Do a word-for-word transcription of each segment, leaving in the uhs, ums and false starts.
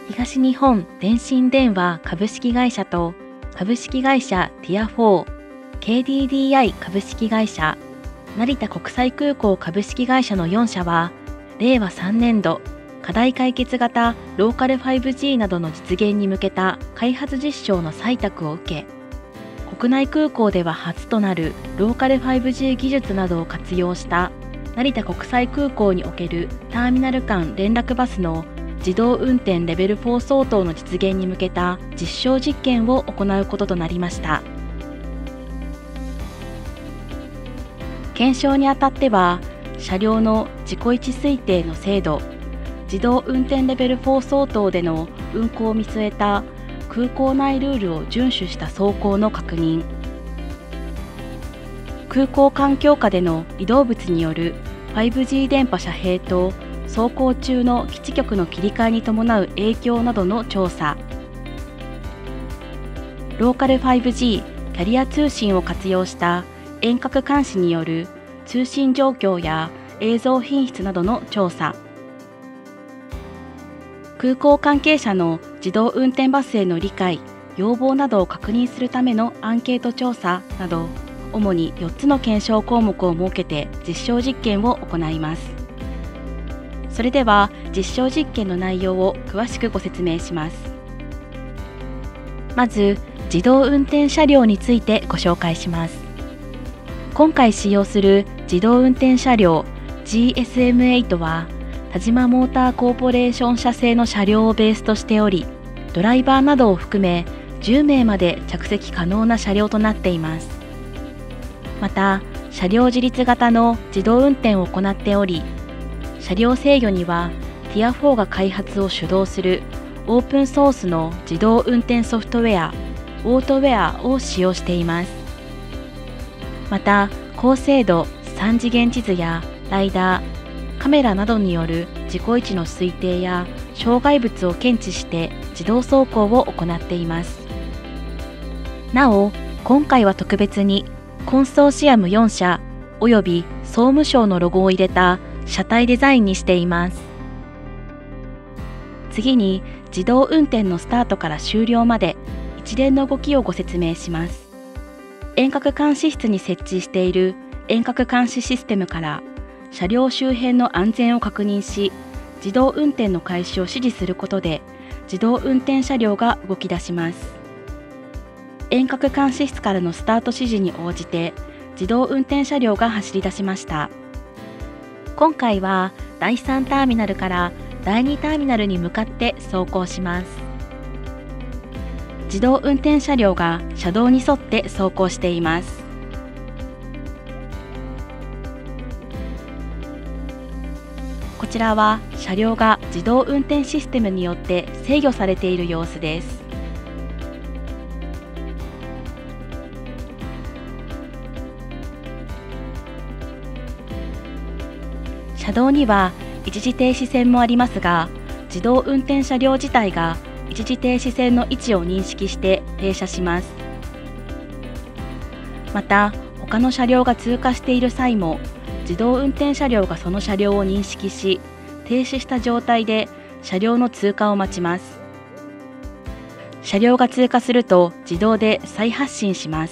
東日本電信電話株式会社と株式会社ティアフォー、ケーディーディーアイ 株式会社、成田国際空港株式会社のよん社は、れいわさんねんど課題解決型ローカル ファイブジー などの実現に向けた開発実証の採択を受け、国内空港では初となるローカル ファイブジー 技術などを活用した成田国際空港におけるターミナル間連絡バスの自動運転レベルフォー相当の実現に向けた実証実験を行うこととなりました。検証にあたっては、車両の自己位置推定の精度、自動運転レベルフォー相当での運行を見据えた空港内ルールを遵守した走行の確認、空港環境下での移動物による ファイブジー 電波遮蔽と走行中の基地局の切り替えに伴う影響などの調査、ローカル ファイブジー キャリア通信を活用した遠隔監視による通信状況や映像品質などの調査、空港関係者の自動運転バスへの理解・要望などを確認するためのアンケート調査など、主によっつの検証項目を設けて実証実験を行います。それでは実証実験の内容を詳しくご説明します。まず、自動運転車両についてご紹介します。今回使用する自動運転車両 ジーエスエムエイト は、田島モーターコーポレーション社製の車両をベースとしており、ドライバーなどを含めじゅうめいまで着席可能な車両となっています。また、車両自立型の自動運転を行っており、車両制御にはティアフォーが開発を主導するオープンソースの自動運転ソフトウェア、オートウェアを使用しています。また、高精度さん次元地図やライダー、カメラなどによる自己位置の推定や障害物を検知して自動走行を行っています。なお、今回は特別にコンソーシアムよん社および総務省のロゴを入れた車体デザインにしています。次に、自動運転のスタートから終了まで一連の動きをご説明します。遠隔監視室に設置している遠隔監視システムから車両周辺の安全を確認し、自動運転の開始を指示することで自動運転車両が動き出します。遠隔監視室からのスタート指示に応じて自動運転車両が走り出しました。今回はだいさんターミナルからだいにターミナルに向かって走行します。自動運転車両が車道に沿って走行しています。こちらは車両が自動運転システムによって制御されている様子です。車道には一時停止線もありますが、自動運転車両自体が一時停止線の位置を認識して停車します。また、他の車両が通過している際も、自動運転車両がその車両を認識し、停止した状態で車両の通過を待ちます。車両が通過すると自動で再発進します。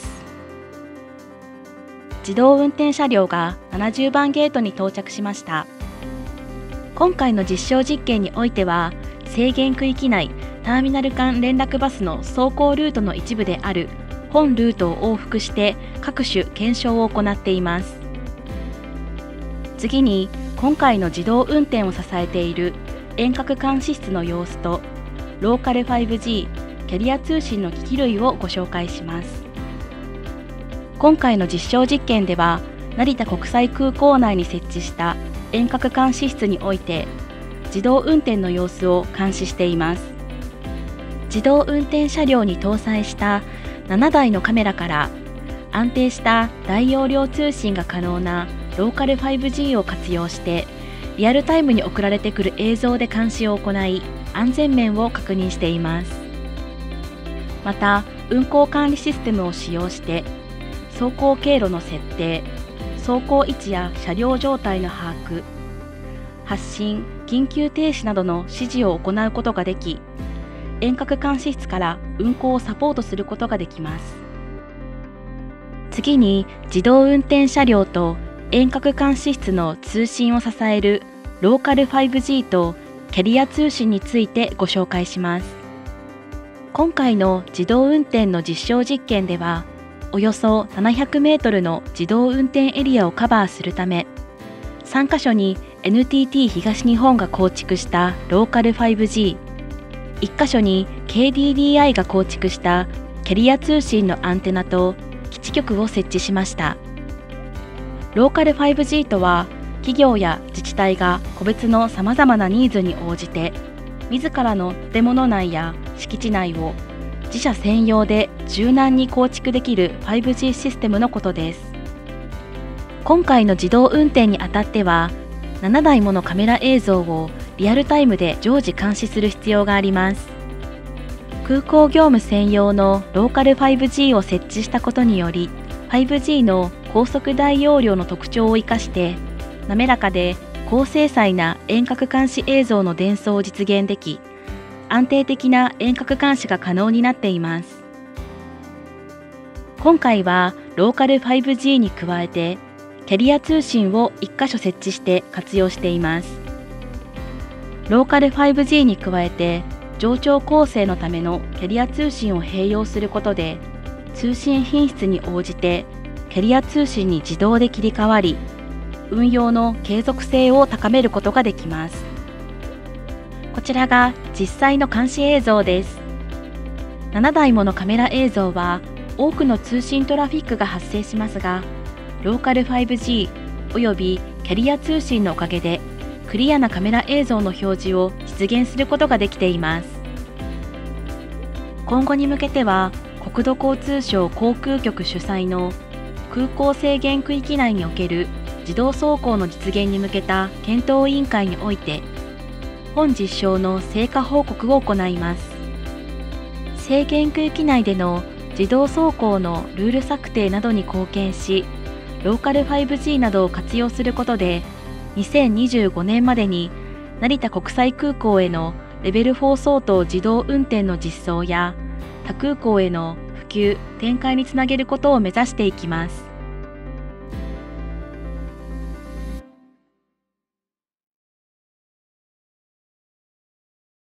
自動運転車両がななじゅうばんゲートに到着しました。今回の実証実験においては、制限区域内ターミナル間連絡バスの走行ルートの一部である本ルートを往復して各種検証を行っています。次に、今回の自動運転を支えている遠隔監視室の様子とローカル ファイブジー キャリア通信の機器類をご紹介します。今回の実証実験では、成田国際空港内に設置した遠隔監視室において自動運転の様子を監視しています。自動運転車両に搭載したななだいのカメラから安定した大容量通信が可能なローカル ファイブジー を活用してリアルタイムに送られてくる映像で監視を行い、安全面を確認しています。また、運行管理システムを使用して走行経路の設定、走行位置や車両状態の把握、発進・緊急停止などの指示を行うことができ、遠隔監視室から運行をサポートすることができます。次に、自動運転車両と遠隔監視室の通信を支えるローカル ファイブジー とキャリア通信についてご紹介します。今回の自動運転の実証実験では、およそななひゃくメートルの自動運転エリアをカバーするため、さんカ所に エヌティーティー 東日本が構築したローカル ファイブジー、いっカ所に ケーディーディーアイ が構築したキャリア通信のアンテナと基地局を設置しました。ローカル ファイブジー とは、企業や自治体が個別のさまざまなニーズに応じて、自らの建物内や敷地内を自社専用で柔軟に構築できる ファイブジー システムのことです。今回の自動運転にあたっては、ななだいものカメラ映像をリアルタイムで常時監視する必要があります。空港業務専用のローカル ファイブジー を設置したことにより、ファイブジー の高速大容量の特徴を生かして、滑らかで高精細な遠隔監視映像の伝送を実現でき、安定的な遠隔監視が可能になっています。今回はローカル ファイブジー に加えて、キャリア通信をいっカ所設置して活用しています。ローカル ファイブジー に加えて、冗長構成のためのキャリア通信を併用することで、通信品質に応じてキャリア通信に自動で切り替わり、運用の継続性を高めることができます。こちらが実際の監視映像です。ななだいものカメラ映像は多くの通信トラフィックが発生しますが、ローカル ファイブジー およびキャリア通信のおかげでクリアなカメラ映像の表示を実現することができています。今後に向けては、国土交通省航空局主催の空港制限区域内における自動走行の実現に向けた検討委員会において、本実証の成果報告を行います。制限区域内での自動走行のルール策定などに貢献し、ローカル ファイブジー などを活用することで、にせんにじゅうごねんまでに成田国際空港へのレベルフォー相当自動運転の実装や、他空港への普及・展開につなげることを目指していきます。